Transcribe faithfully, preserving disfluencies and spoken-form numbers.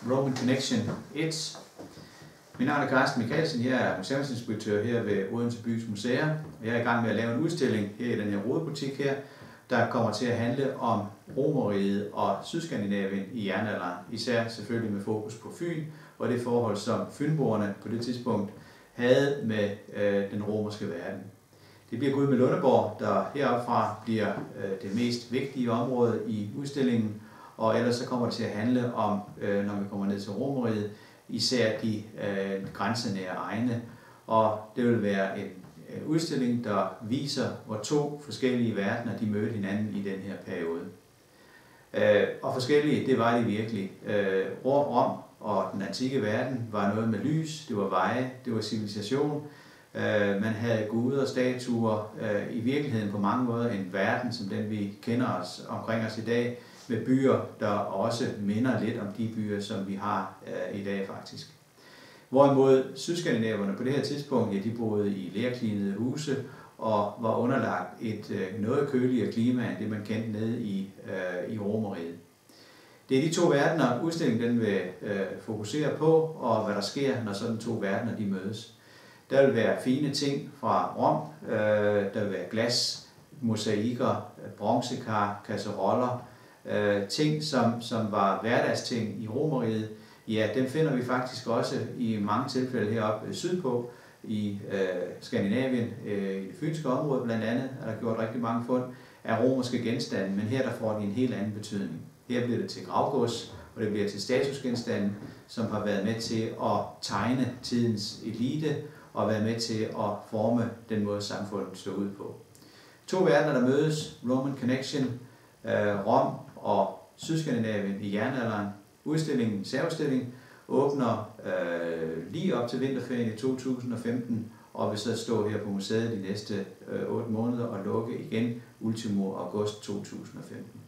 Roman Connection et. Mit navn er Carsten Michaelsen, jeg er museumsinspektør her ved Odense Bys Museer. Jeg er i gang med at lave en udstilling her i den her rodebutik her, der kommer til at handle om Romerriget og Sydskandinavien i jernalderen, især selvfølgelig med fokus på Fyn og det forhold, som fynboerne på det tidspunkt havde med øh, den romerske verden. Det bliver Gud med Lundeborg, der heropfra bliver øh, det mest vigtige område i udstillingen, og ellers så kommer det til at handle om, øh, når vi kommer ned til Romerriget, især de øh, grænsenære egne, og det vil være en øh, udstilling, der viser, hvor to forskellige verdener de mødte hinanden i den her periode. Øh, og forskellige, det var de virkelig. Øh, Rom og den antikke verden var noget med lys, det var veje, det var civilisation. Øh, man havde guder og statuer, øh, i virkeligheden på mange måder en verden, som den vi kender os omkring os i dag, med byer, der også minder lidt om de byer, som vi har øh, i dag faktisk. Hvorimod sydskandinaverne på det her tidspunkt, ja, de boede i lerklinede huse og var underlagt et øh, noget køligere klima end det, man kendte nede i, øh, i Romerriget. Det er de to verdener, udstillingen den vil øh, fokusere på, og hvad der sker, når sådan to verdener de mødes. Der vil være fine ting fra Rom, øh, der vil være glas, mosaikker, bronzekar, kasseroller, øh, ting, som, som var hverdagsting i Romerriget. Ja, dem finder vi faktisk også i mange tilfælde heroppe sydpå i øh, Skandinavien, øh, i det fynske område blandt andet, er der gjort rigtig mange fund af romerske genstande, men her der får de en helt anden betydning. Her bliver det til gravgods, og det bliver til statusgenstande, som har været med til at tegne tidens elite, og været med til at forme den måde, samfundet så ud på. To verdener, der mødes, Roman Connection, øh, Rom og Sydskandinavien i jernalderen. Udstillingen, særudstilling, åbner øh, lige op til vinterferien i to tusind og femten, og vil så stå her på museet de næste øh, otte måneder og lukke igen ultimo august to tusind og femten.